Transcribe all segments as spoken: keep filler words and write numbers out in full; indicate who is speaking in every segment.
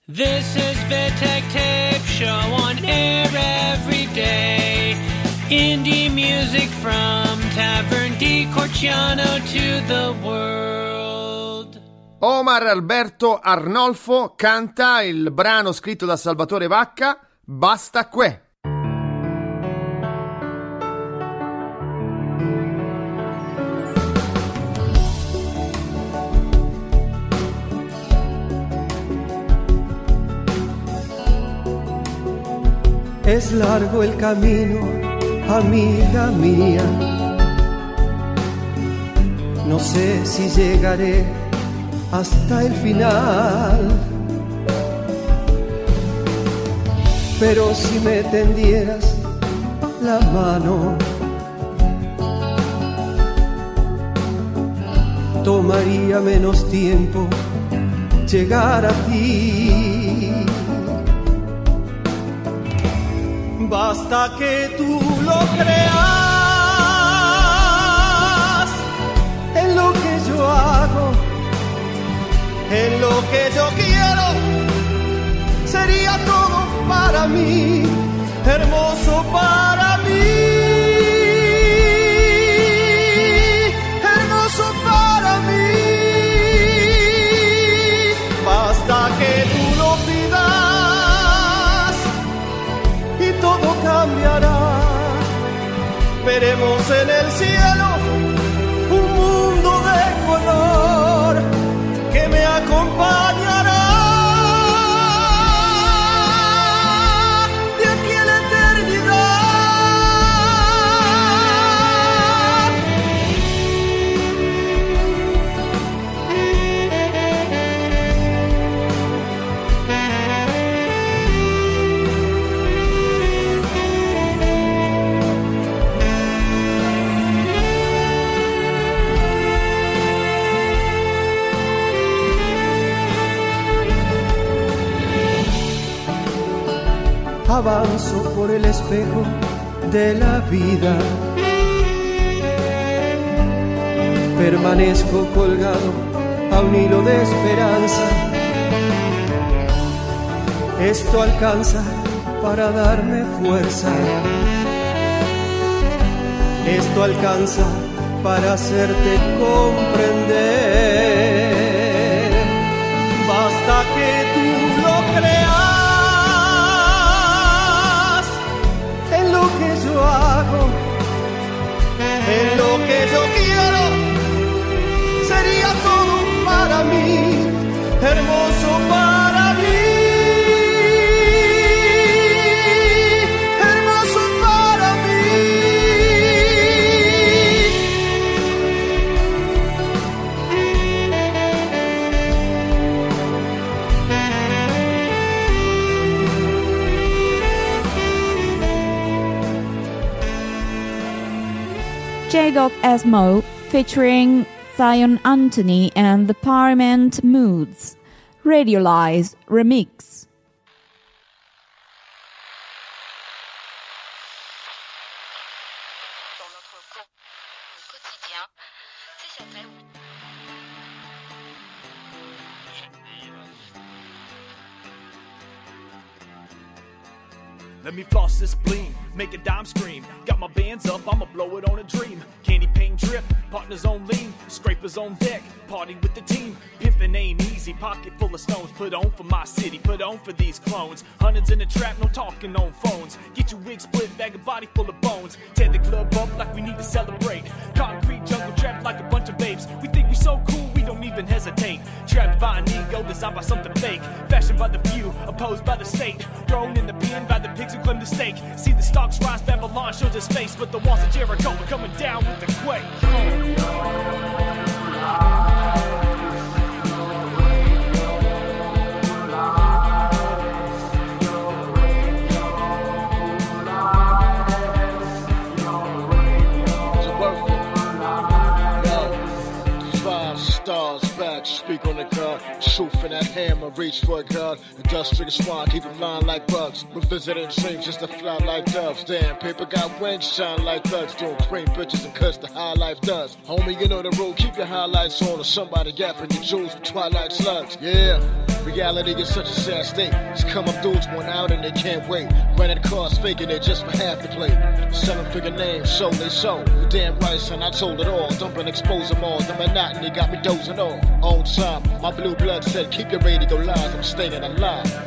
Speaker 1: This is Vitek Tape Show on air every day. Indie music from Tavern di Corciano to the world.
Speaker 2: Omar Alberto Arnolfo canta il brano scritto da Salvatore Vacca, Basta que.
Speaker 3: Es largo el camino, amiga mía. No sé si llegaré hasta el final, pero si me tendieras la mano, tomaría menos tiempo llegar a ti. Basta que tú lo creas en lo que yo hago, en lo que yo quiero. Sería todo para mí, hermoso para mí, hermoso para mí. Basta que tú lo pidas y todo cambiará. Veremos en el cielo un mundo de color que me acompañará de aquí a la eternidad. Avanzo por el espejo de la vida, permanezco colgado a un hilo de esperanza. Esto alcanza para darme fuerza, esto alcanza para hacerte comprender. Basta que tú lo creas en lo que yo hago, en lo que yo quiero. Sería todo para mí, hermoso para mí, hermoso para mí.
Speaker 4: J-Doc Esmo featuring Zion Anthony and the Parliament Moods. Radiolize Remix.
Speaker 5: Let me floss this bling, make a dime scream. Got my bands up, I'ma blow it on a dream. Candy paint drip, partners on lean, scrapers on deck, party with the team. Pimpin' ain't easy, pocket full of stones. Put on for my city, put on for these clones. Hundreds in the trap, no talking on phones. Get your wig split, bag a body full of bones. Tear the club up like we need to celebrate. Concrete jungle trapped like a bunch of babes. We think we so cool, we don't even hesitate. Trapped by an ego, designed by something fake. Fashioned by the few, opposed by the state. Thrown in the pen by the pigs who claim the stake. See the stocks rise, Babylon shows his face. But the walls of Jericho are coming down with the quake.
Speaker 6: Speak on the God, truth in that hammer, reach for God. Industrious swine, keep them lying like bugs. With visiting dreams just to fly like doves. Damn, paper got wings, shine like thugs. Doing cream bitches and cuts the high life does. Homie, you know the rule, keep your highlights on, or somebody gapping your jewels with twilight slugs. Yeah. Reality is such a sad state. It's come up dudes one out and they can't wait. Rented cars faking it just for half the plate. Seven figure names, show they show. You damn right, son, I told it all. Dump and expose them all. The monotony got me dozing off. On time, my blue blood said, keep your radio live. I'm staying alive.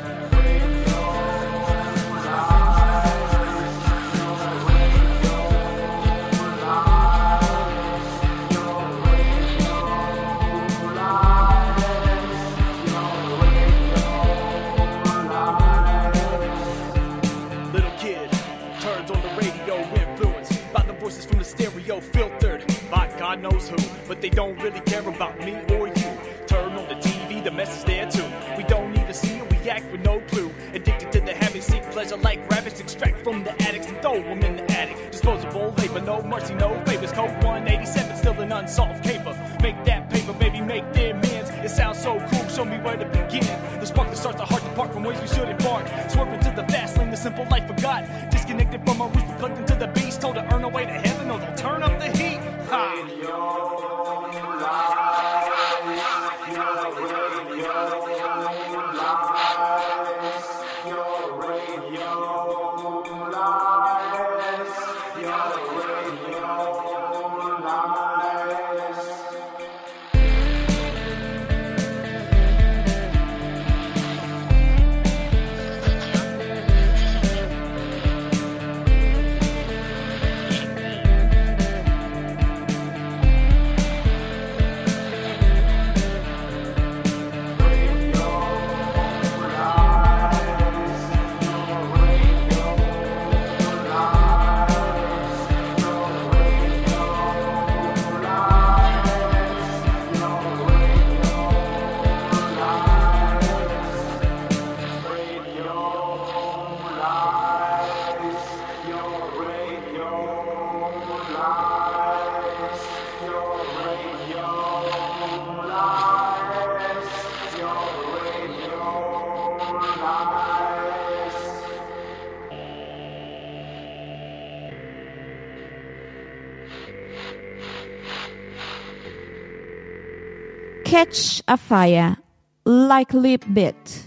Speaker 5: Filtered by God knows who, but they don't really care about me or you. Turn on the T V, the message there too. We don't even see it, we act with no clue. Addicted to the habit, seek pleasure like rabbits. Extract from the addicts and throw them in the attic. Disposable labor, no mercy, no favors. Code one eighty-seven, still an unsolved caper. Make that paper, baby, make their amends. It sounds so cool, show me where to begin. The spark that starts the heart to part from ways we should embark. Swerving to the fast lane, the simple life forgot. Disconnected from our roots, but plugged into the beast. Told to earn a way to heaven, or they'll turn up the heat. Ha!
Speaker 4: Catch a Fire, like Lip Bit.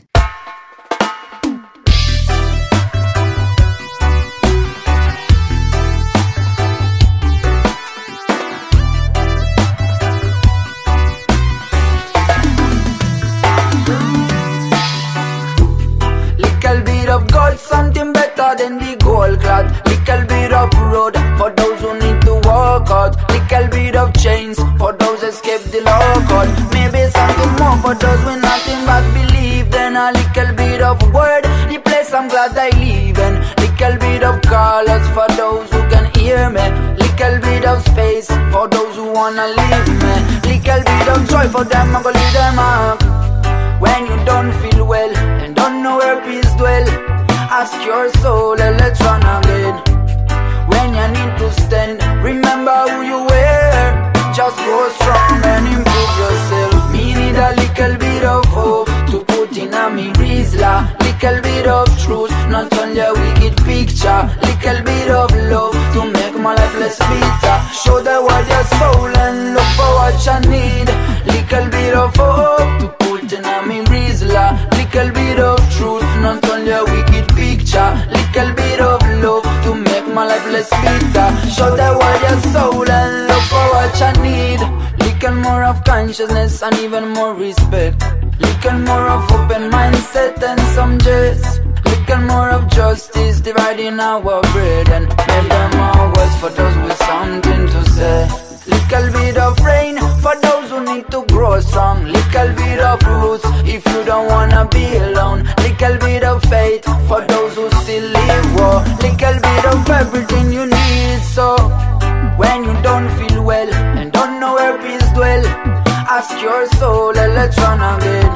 Speaker 7: Little bit of gold, something better than the gold cloth. Little bit of road for those who need to walk out. Little bit of chains for those who escape the lockout. Maybe something more for those with nothing but belief. Then a little bit of word, the place I'm glad I live in. Little bit of colors for those who can hear me. Little bit of space for those who wanna leave me. Little bit of joy for them, I'm gonna lead them up. When you don't feel well and don't know where peace dwell, ask your soul and let's run again. When you need to stand, remember who you were. Just go strong and improve yourself. Me need a little bit of hope to put in a me Rizla. Little bit of truth, not only a wicked picture. Little bit of love to make my life less bitter. Show the world your soul and look for what you need. Little bit of hope to put in a me Rizla. Little bit of truth, not only a wicked picture. Little bit of love to make my life less bitter. Show the world your soul and look for what you need. Little more of consciousness and even more respect. Little more of open mindset and some jest. Little more of justice dividing our bread. And make them all words for those with something to say. Little bit of rain for those who need to grow strong. Little bit of roots if you don't wanna be alone. Little bit of faith for those who still live war. Little bit of everything you need. So when you don't feel well and don't know where peace dwell, ask your soul and let's run again.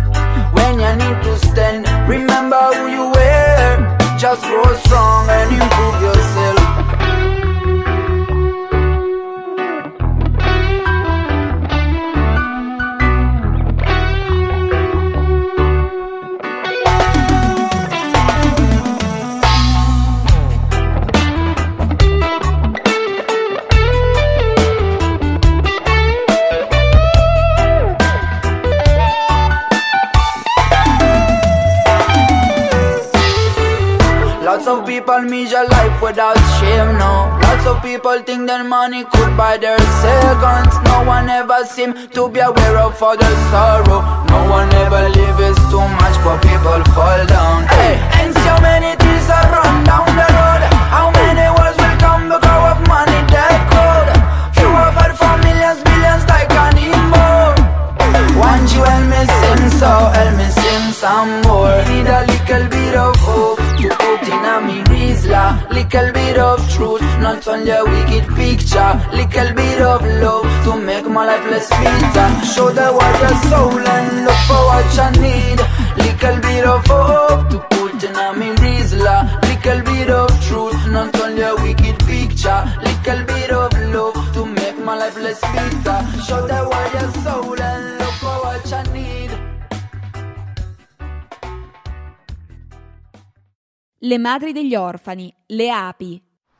Speaker 7: When you need to stand, remember who you were. Just grow strong and improve yourself. Lots of people measure life without shame now. Lots of people think that money could buy their seconds. No one ever seem to be aware of other sorrow. No one ever lives too much for people fall down. Hey, and so many trees are run down the road. How many wars will come because of money that cold? Few of our for millions, billions like an more. Want you help me sing, so help me sing some more. Need a little bit of hope to put in a me rizla. Little bit of truth, not only a wicked picture. Little bit of love to make my life less bitter. Show the world your soul and look for what you need. Little bit of hope to put in a me rizla. Little bit of truth, not only a wicked picture. Little bit of love to make my life less bitter. Show the world your soul and look for what you need.
Speaker 4: Le madri degli orfani, le api.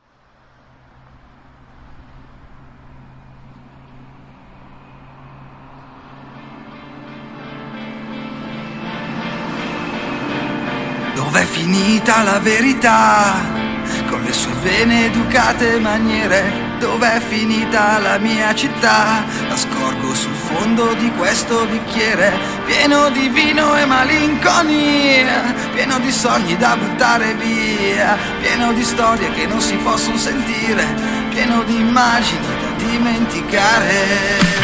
Speaker 8: Dov'è finita la verità? Con le sue bene educate maniere. Dov'è finita la mia città? La scorgo sul fondo di questo bicchiere, pieno di vino e malinconia, pieno di sogni da buttare via, pieno di storie che non si possono sentire, pieno di immagini da dimenticare.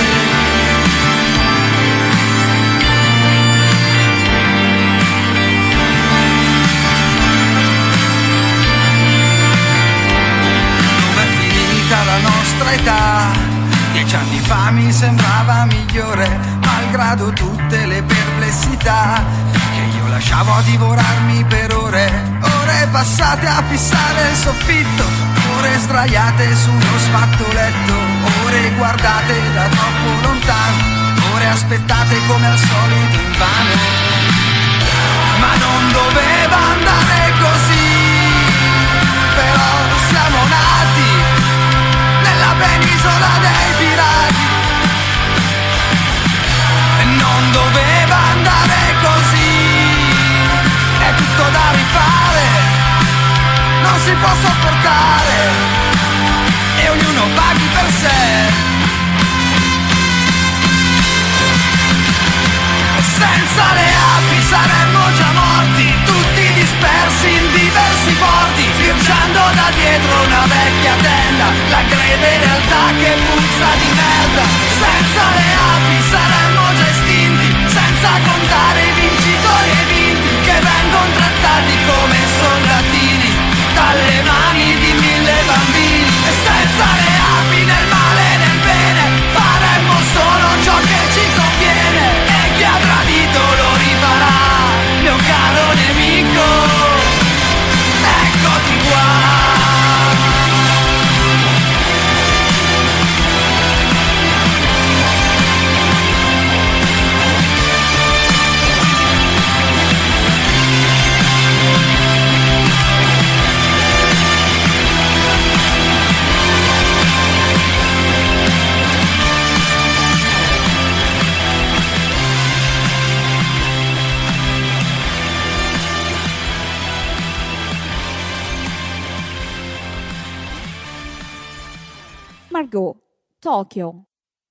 Speaker 8: La nostra età, dieci anni fa mi sembrava migliore, malgrado tutte le perplessità che io lasciavo a divorarmi per ore, ore passate a fissare il soffitto, ore sdraiate su uno sfatto letto, ore guardate da troppo lontano, ore aspettate come al solito invano, ma non doveva andare così, però siamo nati nella penisola dei pirati e non doveva andare così, è tutto da rifare, non si può sopportare e ognuno paghi per sé. Senza le api saremmo già morti, tutti dispersi in diversi porti, sbirciando da dietro una vecchia tenda, la greve realtà che puzza di merda. Senza le api saremmo già estinti, senza contare i vincitori e i vinti, che vengono trattati come soldatini dalle mani di mille bambini. E senza le api nel male e nel bene faremmo solo ciò che ci conviene. Chi ha tradito lo rifarà, mio caro nemico, eccoti qua.
Speaker 4: Margot, طوكيو.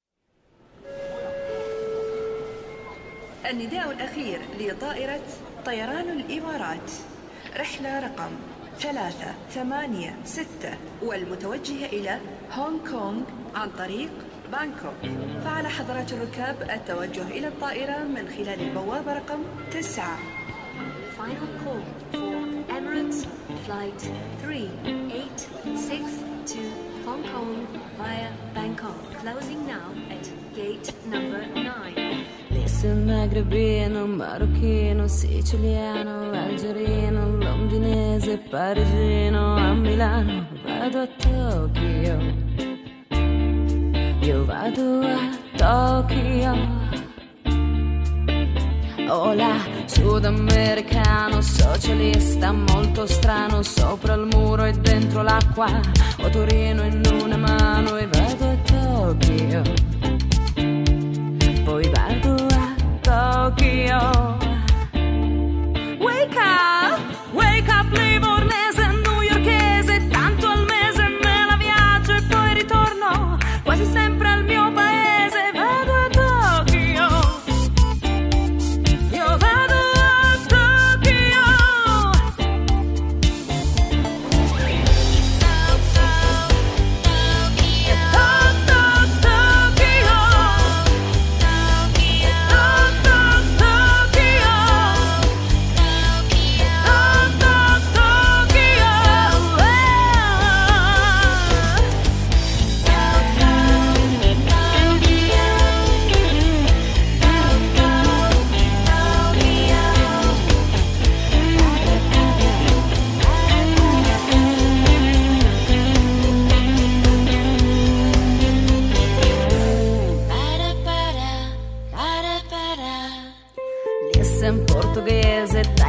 Speaker 9: النداء الأخير لطائرة طيران الإمارات، رحلة رقم ثلاثة ثمانية ستة والمتوجهة إلى هونغ كونغ عن طريق بانكوك. فعلى حضرات الركاب التوجه إلى الطائرة من خلال البوابة رقم تسعة.
Speaker 10: Final call for Emirates Flight three eight six to Hong Kong via Bangkok. Closing now at gate number nine.
Speaker 11: Listen, magrebino, marocchino, siciliano, algerino, londinese, parigino, a Milano, vado a Tokyo. Io vado a Tokyo. Hola, sudamericano, socialista, molto strano, sopra il muro e dentro l'acqua, ho Torino in una mano e vado a Tokyo, poi vado a Tokyo. Wake up, wake up, live or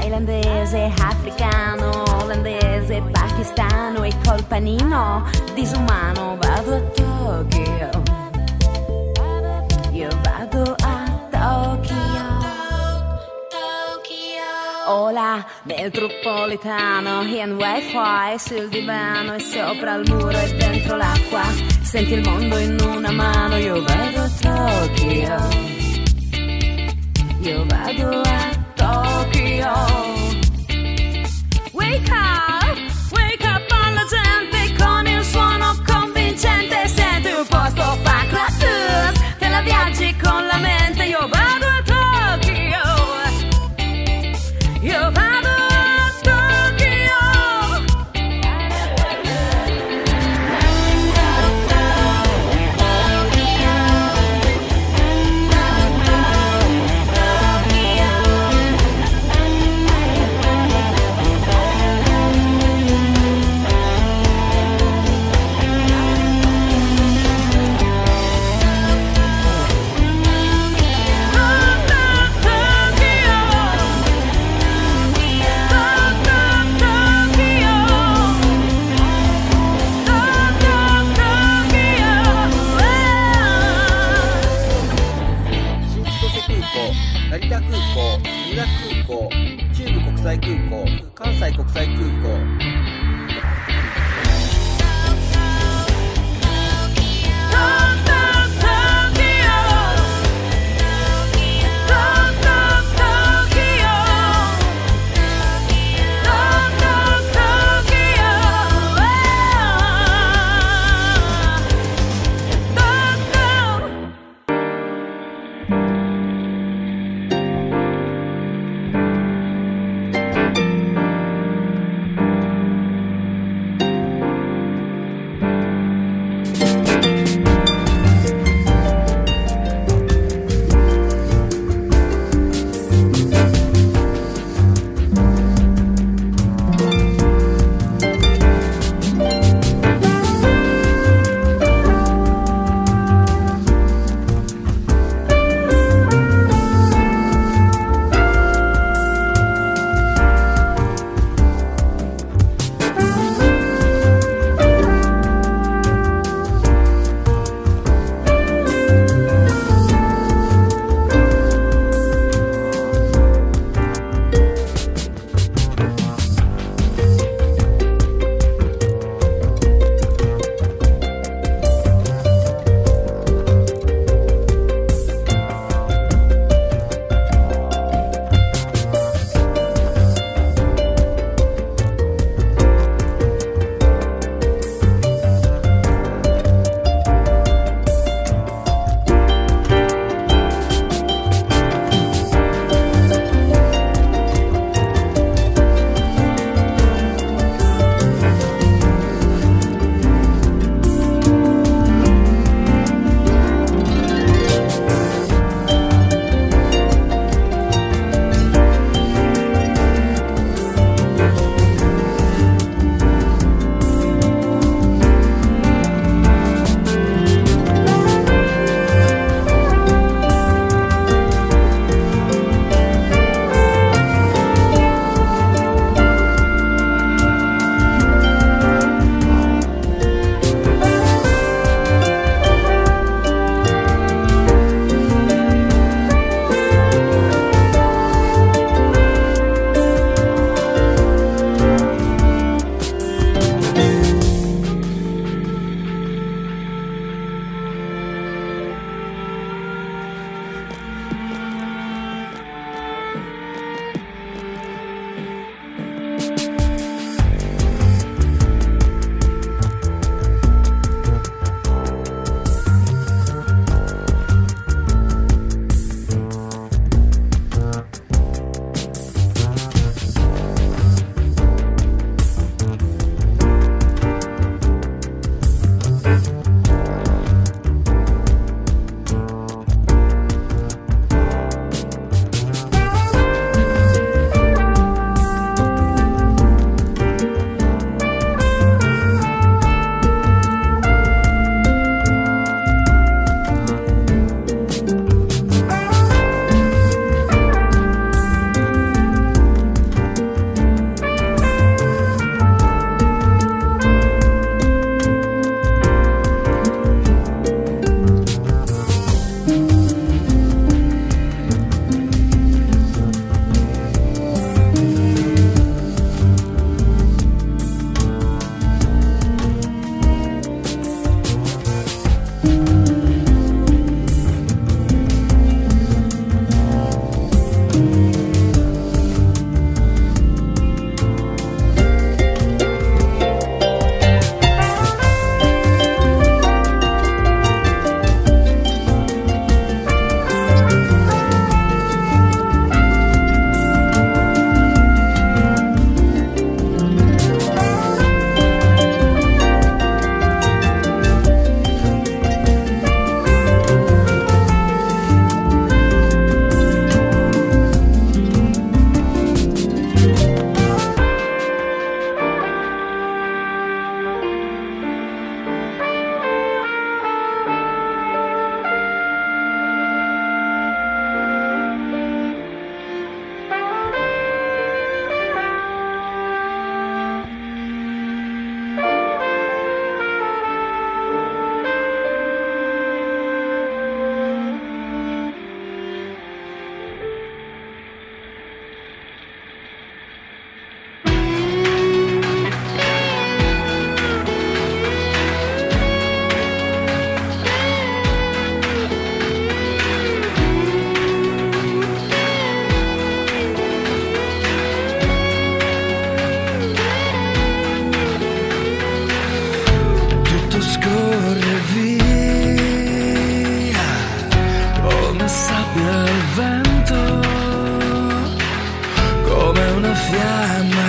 Speaker 11: thailandese, africano, olandese, pakistano e col panino disumano vado a Tokyo, io vado a Tokyo. Hola, metropolitano, in wifi sul divano e sopra il muro e dentro l'acqua, senti il mondo in una mano, io vado a Tokyo, io vado a Tokyo. Wake up, wake up alla gente con il suono convincente, senti un posto fa gratis, te la viaggi con la mente, io vado a Tokyo, io vado a Tokyo.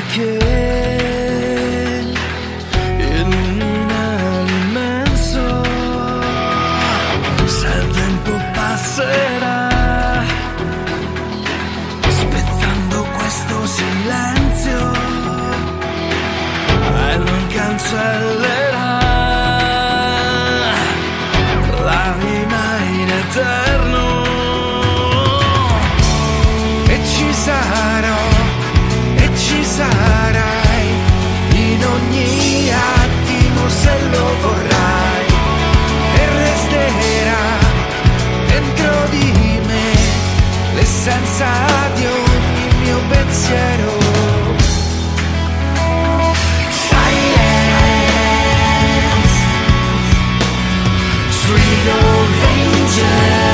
Speaker 8: che illumina l'immenso, se il tempo passerà spezzando questo silenzio e non cancellerà l'anima in eterno. E ci sarò, e ci sarai in ogni attimo se lo vorrai, e resterà dentro di me l'essenza di ogni mio pensiero. Silence, sweet old angel.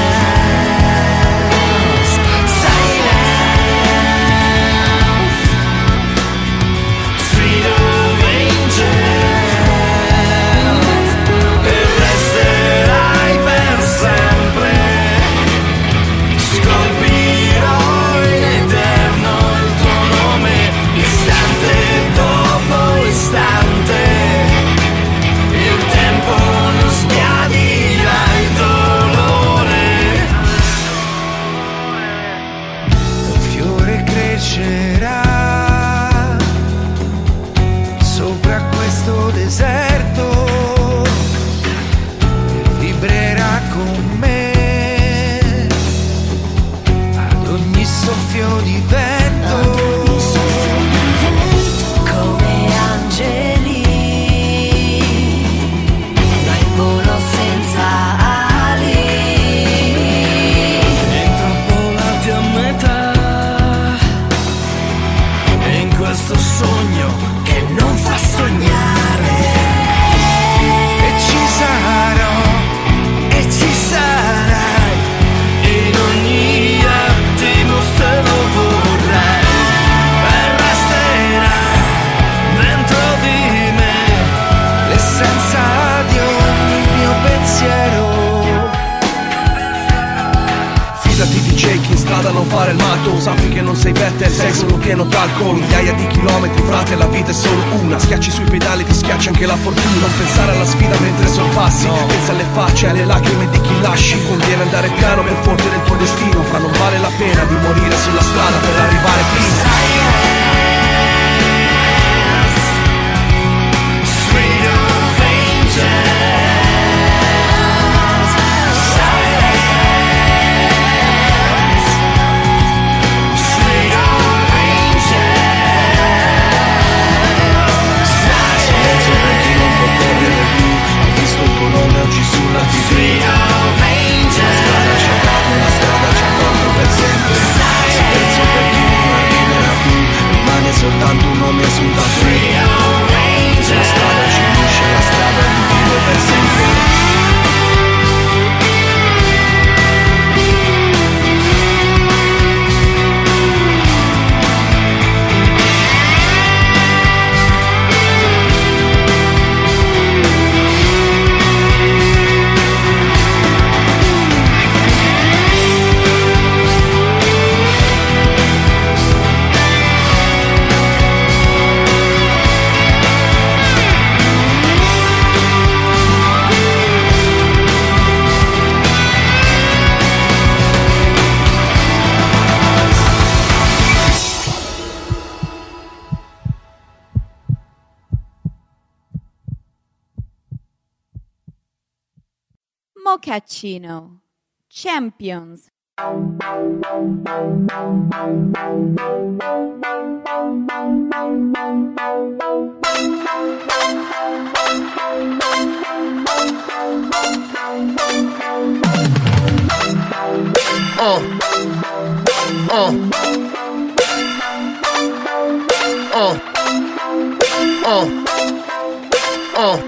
Speaker 8: Sopra questo deserto e vibrerà con me ad ogni soffio di vento, come angeli là in volo senza ali, intrappolati a metà in questo sogno che non fa sognare. E ci sarò, e ci sarai in ogni attimo se lo vorrai, e resterà dentro di me l'essenza di ogni mio pensiero.
Speaker 12: Fidati di Jake, in strada non fare il matto, sappi che non sei better, sei solo pieno d'alcol. Migliaia di chilometri, frate, la vita è solo una. Schiacci sui pedali, ti schiaccia anche la fortuna. Non pensare alla sfida mentre sorpassi, no. Pensa alle facce e alle lacrime di chi lasci. Conviene andare piano per fondere il tuo destino, fra non vale la pena di morire sulla strada per arrivare prima.
Speaker 8: Sweet of angels. Oggi sulla T V la strada ci ha dato, la strada ci ha tolto per sempre. Silenzio per chi non arriverà più, rimane soltanto un nome sul tappeto. La strada ci unisce, la strada divide per sempre.
Speaker 4: Mochaccino, Champions.
Speaker 2: Oh. Oh. Oh. Oh. Oh.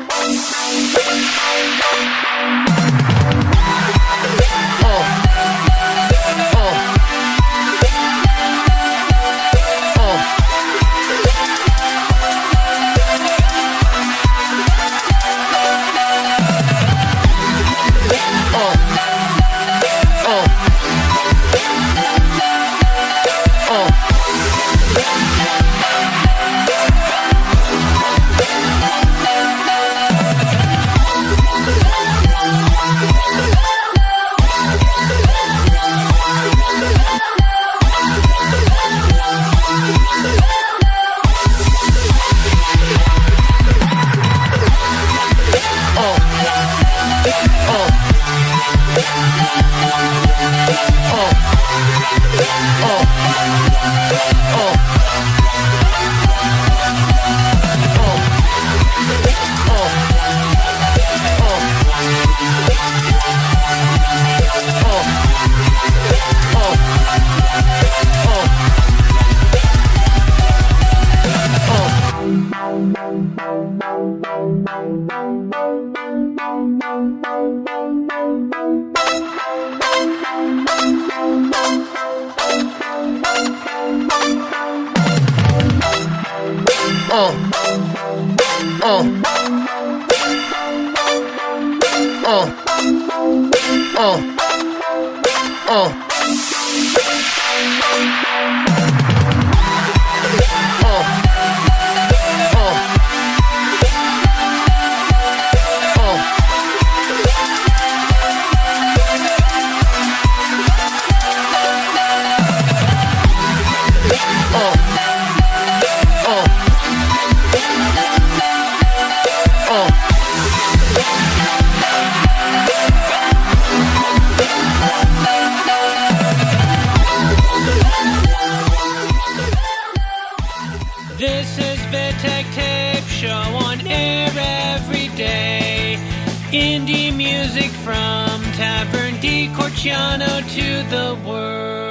Speaker 13: Uh, uh, uh, uh, uh.
Speaker 1: This is Vitek Tape Show on air every day. Indie music from Tavern di Corciano to the world.